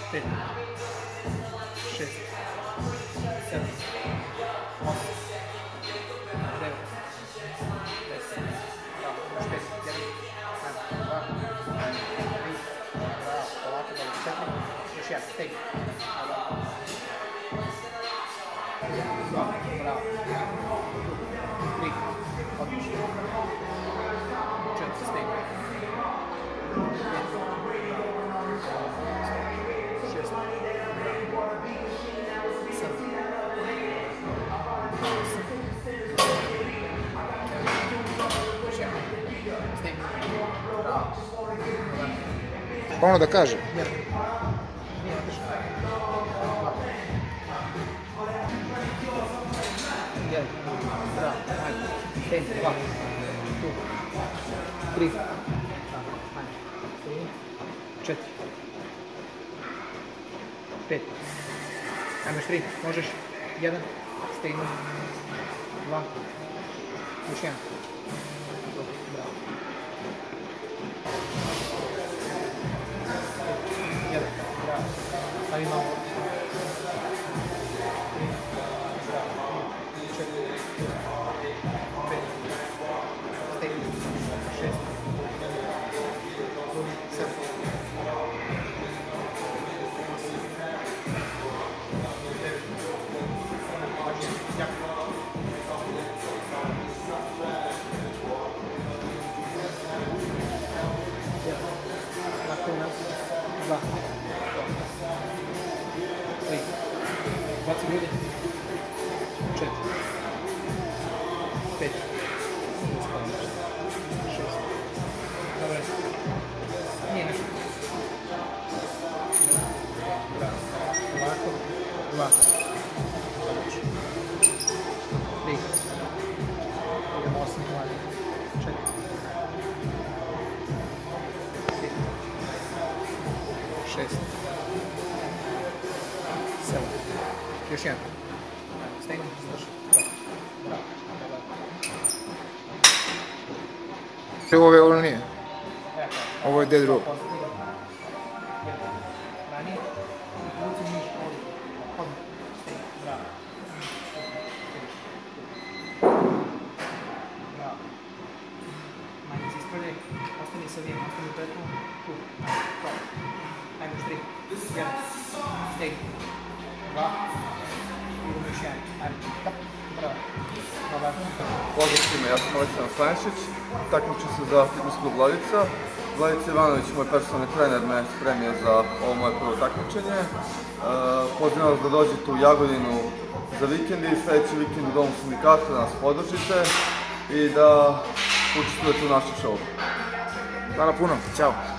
5, 6, 7, 8, 9, 10, bravo, još 5, 1, 2, 3, bravo, polako, dobro, 4, još 1, stegni, bravo, 3, odlično, 4, stegni, 5, Pa ono da kaže. Tri. 4. 5. Ajmo još 3. Možeš. 1. Stegni. 2. Još 1. Bravo. 1. Bravo. Stavi malo. 3. 4. 5. Stegni. 6. 7. Dva. 3. 20 ljudi. 4. 5. 6. Dobre. Nije nešto. Bravo. Ovako. 2. 3. Idemo 8. 4. 6, 7, još jedan. Stegni, završi. Bravo. Ovo nije. Ovo je dead row. Ranije, uci niš ovdje. Odmah. Stegni, bravo. Bravo. Manje se ispravljaj. Ostani sa vijem, ostani petnom. Tu. To. Ajmo još 3. 1. Stegni. 2. Idemo još 1. Ajmo. Bravo. Dobar. Pozdrav svima, ja sam Aleksandar Stanišić, takmičim se za fitness klub Vladica. Vladica Ivanović, moj personalni trener, me spremio za ovo moje prvo takmičenje. Pozivam vas da dođete u Jagodinu za vikend i sljedeći vikend u Domu sindikata da nas podržite i da učestvujete u našem šovu. Hvala puno, ćao.